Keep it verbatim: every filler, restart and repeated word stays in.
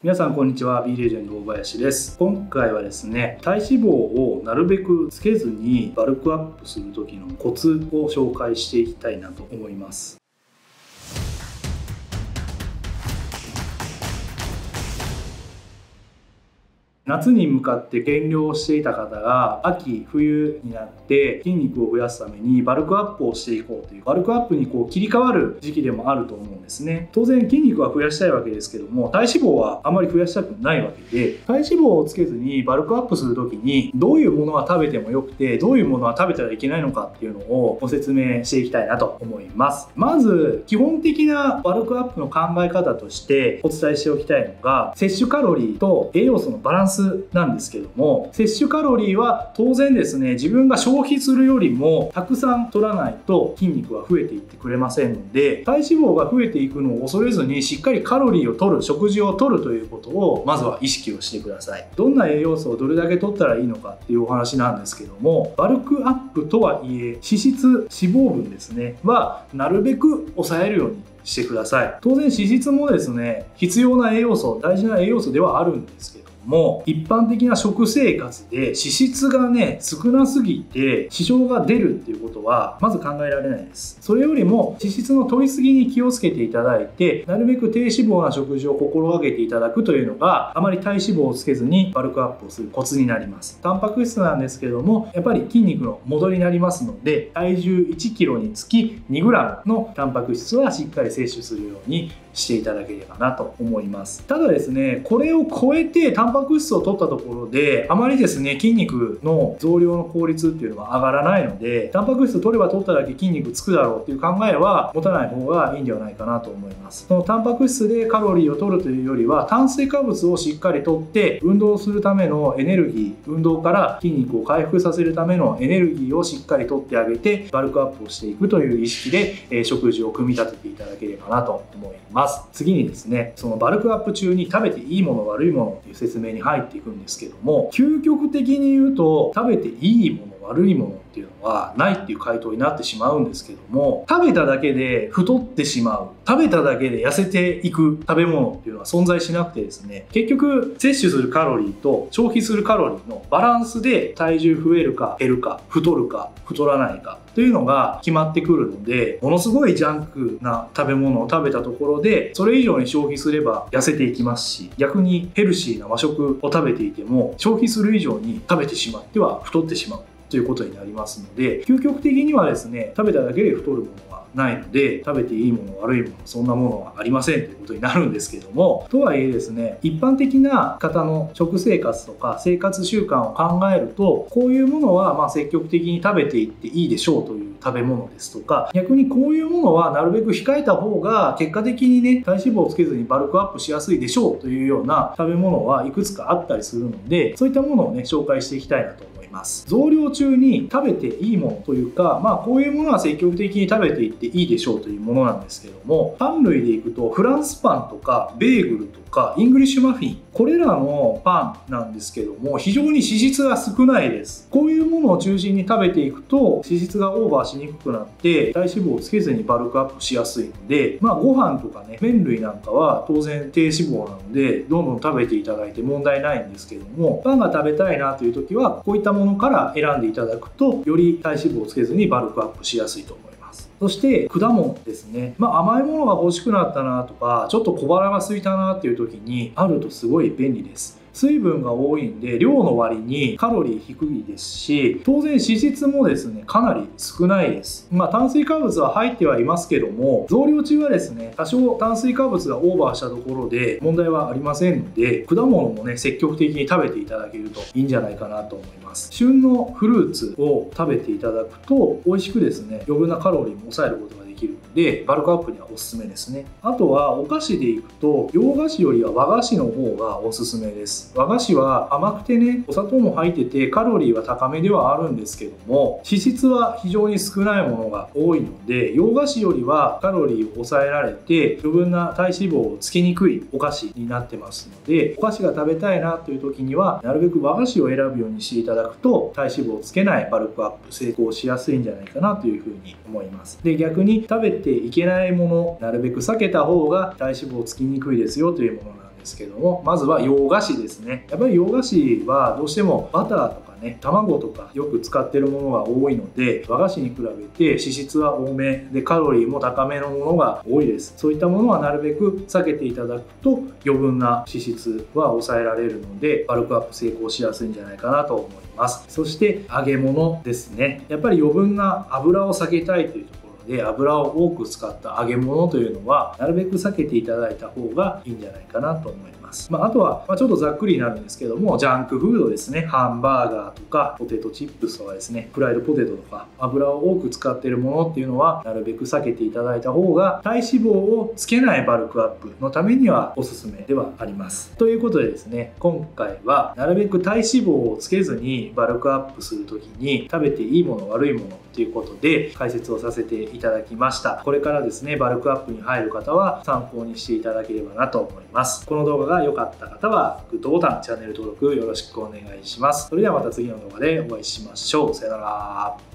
皆さんこんにちは。 B レジェンド大林です。今回はですね、体脂肪をなるべくつけずにバルクアップする時のコツを紹介していきたいなと思います。夏に向かって減量していた方が秋冬になって筋肉を増やすためにバルクアップをしていこうというバルクアップにこう切り替わる時期でもあると思うんですね。当然筋肉は増やしたいわけですけども、体脂肪はあまり増やしたくないわけで、体脂肪をつけずにバルクアップする時にどういうものは食べてもよくて、どういうものは食べたらいけないのかっていうのをご説明していきたいなと思います。まず基本的なバルクアップの考え方としてお伝えしておきたいのが、摂取カロリーと栄養素のバランスなんですけども、摂取カロリーは当然ですね、自分が消費するよりもたくさん取らないと筋肉は増えていってくれませんので、体脂肪が増えていくのを恐れずにしっかりカロリーを取る、食事を取るということをまずは意識をしてください。どんな栄養素をどれだけ取ったらいいのかっていうお話なんですけども、バルクアップとはいえ脂質脂肪分ですねはなるべく抑えるようにしてください。当然脂質もですね、必要な栄養素、大事な栄養素ではあるんですけども、一般的な食生活で脂質がね少なすぎて支障が出るっていうことはまず考えられないです。それよりも脂質の取りすぎに気をつけていただいて、なるべく低脂肪な食事を心がけていただくというのが、あまり体脂肪をつけずにバルクアップをするコツになります。タンパク質なんですけども、やっぱり筋肉の戻りになりますので、体重いちキロにつきにグラムのタンパク質はしっかり摂取するようにしていただければなと思います。ただですね、これを超えてタンパク質を取ったところであまりですね筋肉の増量の効率っていうのは上がらないので、タンパク質取れば取っただけ筋肉つくだろうっていう考えは持たない方がいいんではないかなと思います。そのタンパク質でカロリーを取るというよりは、炭水化物をしっかり取って運動するためのエネルギー、運動から筋肉を回復させるためのエネルギーをしっかり取ってあげてバルクアップをしていくという意識で、えー、食事を組み立てていただければなと思います。次にですね、そのバルクアップ中に食べていいもの悪いものっていう説明に入っていくんですけども、究極的に言うと食べていいもの悪いものっていうのはないっていう回答になってしまうんですけども、食べただけで太ってしまう、食べただけで痩せていく食べ物っていうのは存在しなくてですね、結局摂取するカロリーと消費するカロリーのバランスで体重増えるか減るか太るか太らないかというのが決まってくるので、ものすごいジャンクな食べ物を食べたところでそれ以上に消費すれば痩せていきますし、逆にヘルシーな和食を食べていても消費する以上に食べてしまっては太ってしまうということになりますので、究極的にはですね、食べただけで太るものはないので、食べていいもの悪いものそんなものはありませんということになるんですけども、とはいえですね、一般的な方の食生活とか生活習慣を考えると、こういうものはまあ積極的に食べていっていいでしょうという食べ物ですとか、逆にこういうものはなるべく控えた方が結果的にね体脂肪をつけずにバルクアップしやすいでしょうというような食べ物はいくつかあったりするので、そういったものをね紹介していきたいなと思います。増量中に食べていいものというか、まあこういうものは積極的に食べていっていいでしょうというものなんですけども、パン類でいくとフランスパンとかベーグルとかイングリッシュマフィン、これらのパンなんですけども非常に脂質が少ないです。こういうものを中心に食べていくと脂質がオーバーしにくくなって体脂肪をつけずにバルクアップしやすいので、まあご飯とかね麺類なんかは当然低脂肪なのでどんどん食べていただいて問題ないんですけども、パンが食べたいなという時はこういったものから選んでいただくとより体脂肪をつけずにバルクアップしやすいと思います。そして果物ですね、まあ、甘いものが欲しくなったなとかちょっと小腹が空いたなっていう時にあるとすごい便利です。水分が多いんで量の割にカロリー低いですし、当然脂質もですねかなり少ないです。まあ炭水化物は入ってはいますけども、増量中はですね多少炭水化物がオーバーしたところで問題はありませんので、果物もね積極的に食べていただけるといいんじゃないかなと思います。旬のフルーツを食べていただくと美味しくですね余分なカロリーも抑えることができるのでバルクアップにはおすすめですね。あとはお菓子でいくと洋菓子よりは和菓子の方がおすすめです。和菓子は甘くてねお砂糖も入っててカロリーは高めではあるんですけども、脂質は非常に少ないものが多いので洋菓子よりはカロリーを抑えられて余分な体脂肪をつけにくいお菓子になってますので、お菓子が食べたいなという時にはなるべく和菓子を選ぶようにしていただくと体脂肪をつけないバルクアップ成功しやすいんじゃないかなというふうに思います。で逆に食べていけないものなるべく避けた方が体脂肪をつきにくいですよというものなんですですけども、まずは洋菓子ですね。やっぱり洋菓子はどうしてもバターとかね、卵とかよく使ってるものが多いので、和菓子に比べて脂質は多めでカロリーも高めのものが多いです。そういったものはなるべく避けていただくと余分な脂質は抑えられるので、バルクアップ成功しやすいんじゃないかなと思います。そして揚げ物ですね。やっぱり余分な油を避けたいというところで、油を多く使った揚げ物というのはなるべく避けていただいた方がいいんじゃないかなと思います。まあ、あとは、まあ、ちょっとざっくりになるんですけども、ジャンクフードですね。ハンバーガーとかポテトチップスとかですね、フライドポテトとか油を多く使っているものっていうのはなるべく避けていただいた方が体脂肪をつけないバルクアップのためにはおすすめではあります。ということでですね、今回はなるべく体脂肪をつけずにバルクアップする時に食べていいもの悪いものということで解説をさせていただきました。これからですね、バルクアップに入る方は参考にしていただければなと思います。この動画が良かった方はグッドボタン、チャンネル登録よろしくお願いします。それではまた次の動画でお会いしましょう。さよなら。